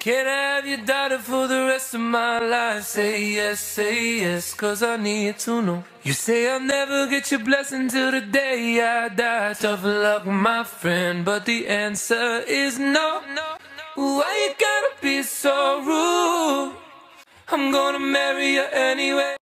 Can I have your daughter for the rest of my life? Say yes, cause I need to know. You say I'll never get your blessing till the day I die. Tough luck, my friend, but the answer is no. Why you gotta be so rude? I'm gonna marry you anyway.